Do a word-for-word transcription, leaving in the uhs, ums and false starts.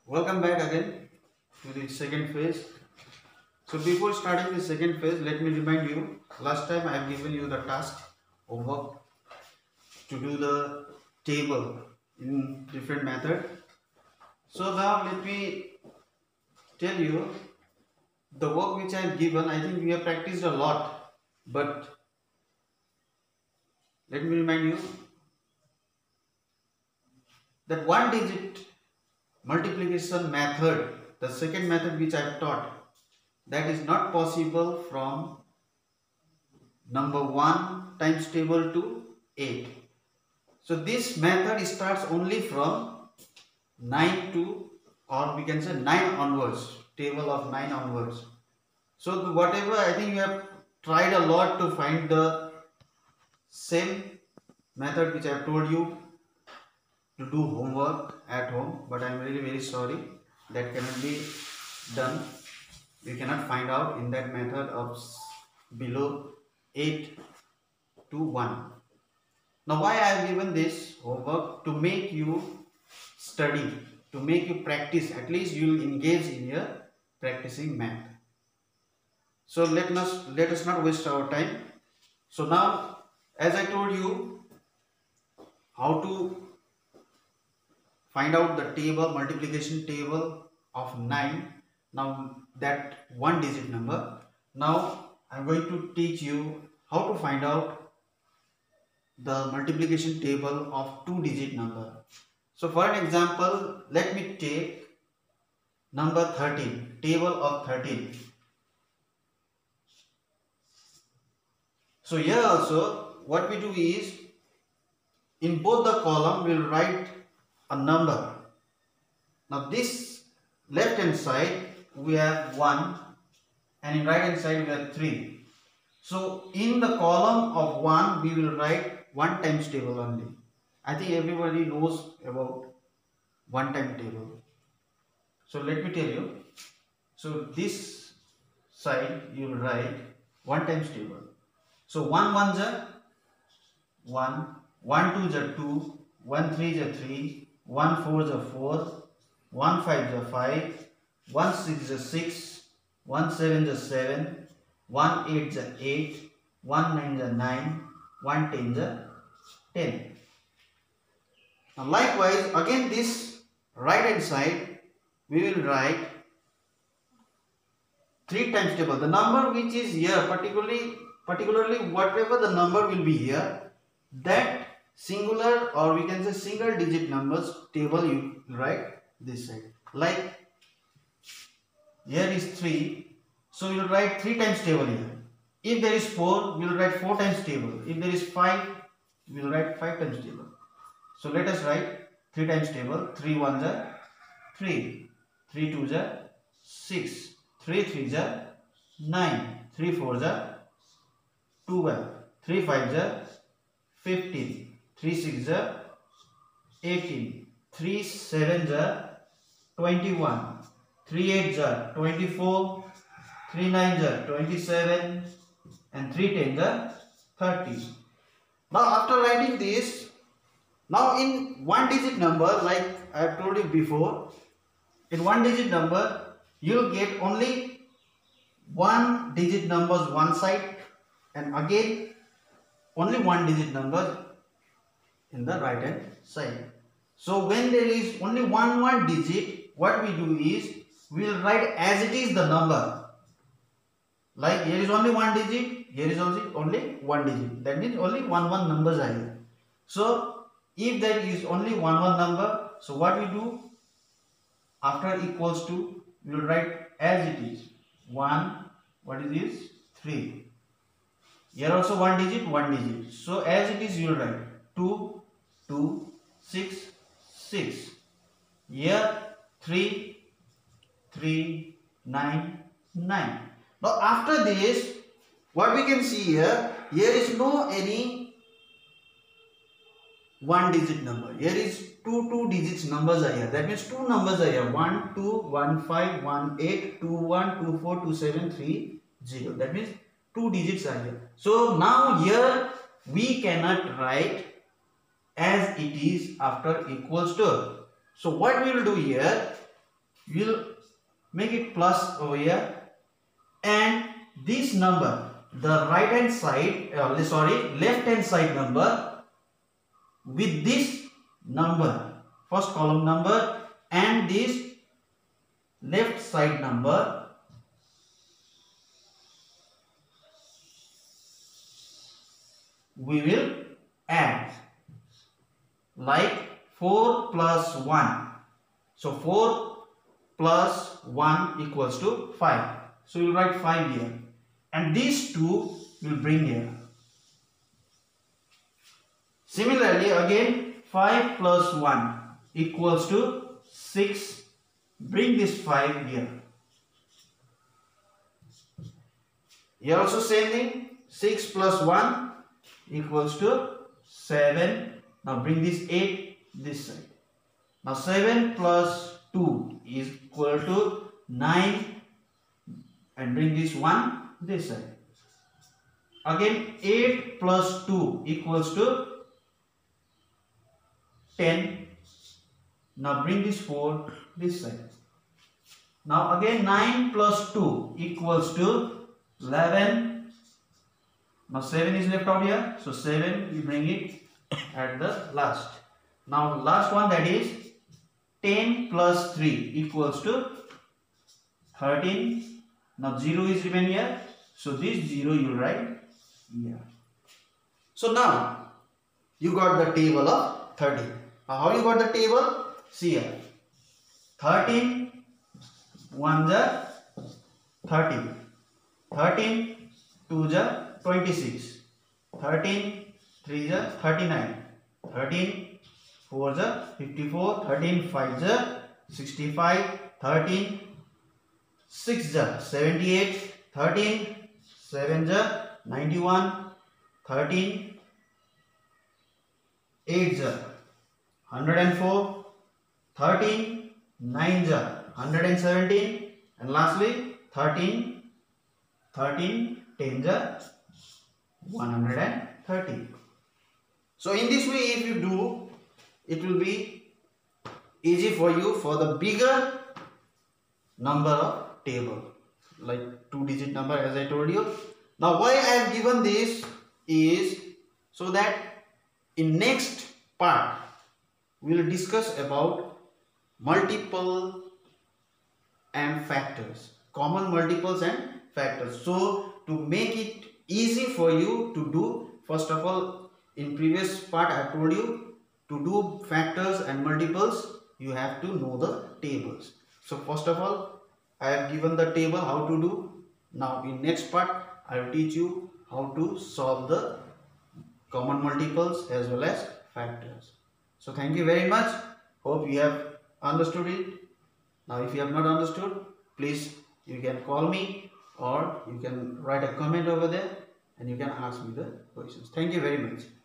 Welcome back again to the second phase. So before starting the second phase, let me remind you, last time I have given you the task homework to do the table in different method. So now let me tell you the work which I have given. I think we have practiced a lot, but let me remind you that one digit multiplication method, the second method which I have taught, that is not possible from number one times table to eight. So this method starts only from nine to, or we can say nine onwards, table of nine onwards. So whatever, I think you have tried a lot to find the same method which I have told you to do homework at home, but I am really very sorry that cannot be done. We cannot find out in that method of below eight to one. Now why I have given this homework? To make you study, to make you practice, at least you will engage in your practicing math. So let us, let us not waste our time. So now, as I told you how to find out the table, multiplication table of nine, now that one digit number. Now I am going to teach you how to find out the multiplication table of two digit number. So for an example, let me take number thirteen, table of thirteen. So here also what we do is, in both the column we will write a number. Now this left hand side we have one, and in right hand side we have three. So in the column of one we will write one times table only. I think everybody knows about one time table. So let me tell you. So this side you will write one times table. So one ones are one, one twos are two, one threes are three, one fours are four, one fives are five, one six are six, one sevens are seven, one eights are eight, one nines are nine, one tens are ten. Now likewise, again this right hand side we will write three times table. The number which is here, particularly particularly whatever the number will be here, that singular, or we can say single digit numbers table you write this side. Like here is three, so you will write three times table here. If there is four, we will write four times table. If there is five, we will write five times table. So let us write three times table. three ones are three, three twos are six, three threes are nine, three fours are twelve, three fives are fifteen, three sixes are eighteen, three sevens are twenty-one, three eights are twenty-four, three nines are twenty-seven, and three tens are thirty. Now after writing this, now in one digit number, like I have told you before, in one digit number you will get only one digit numbers one side, and again only one digit number in the right hand side. So when there is only one one digit, what we do is we will write as it is the number. Like here is only one digit, here is only only one digit. That means only one one numbers are here. So if there is only one one number, so what we do, after equals to, we will write as it is. one, what is this? three. Here also one digit, one digit. So as it is you will write two, two, six, six. Here three, three, nine, nine. Now after this, what we can see here, here is no any one digit number. Here is two two digits numbers are here. That means two numbers are here. one, two, one, five, one, eight, two, one, two, four, two, seven, three, zero. That means two digits are here. So now here we cannot write as it is after equals to. So what we will do here, we'll make it plus over here, and this number, the right hand side, uh, sorry, left hand side number with this number, first column number, and this left side number, we will add, like four plus one. So four plus one equals to five. So we will write five here, and these two will bring here. Similarly, again five plus one equals to six. Bring this five here. Here also same thing. six plus one equals to seven. Now bring this eight this side. Now seven plus two is equal to nine, and bring this one this side. Again eight plus two equals to ten. Now bring this four this side. Now again nine plus two equals to eleven. Now seven is left out here, so seven we bring it at the last. Now last one, that is ten plus three equals to thirteen. Now zero is remain here, so this zero you write here. So now you got the table of thirteen. Now how you got the table? See here, thirteen one ja thirty, thirteen two ja twenty-six, thirteen three ja thirty-nine, thirteen four ja fifty-four, thirteen five ja sixty-five, thirteen six ja seventy-eight, thirteen seven ja ninety-one, thirteen eight ja one hundred four, thirteen nine ja one hundred seventeen, and lastly thirteen thirteen ten ja one hundred thirty. So in this way, if you do, it will be easy for you for the bigger number of table, like two digit number, as I told you. Now why I have given this is so that in next part we will discuss about multiple and factors, common multiples and factors. So to make it easy for you to do, first of all, in previous part I have told you, to do factors and multiples you have to know the tables. So first of all, I have given the table how to do. Now in next part I will teach you how to solve the common multiples as well as factors. So thank you very much. Hope you have understood it. Now if you have not understood, please you can call me or you can write a comment over there and you can ask me the questions. Thank you very much.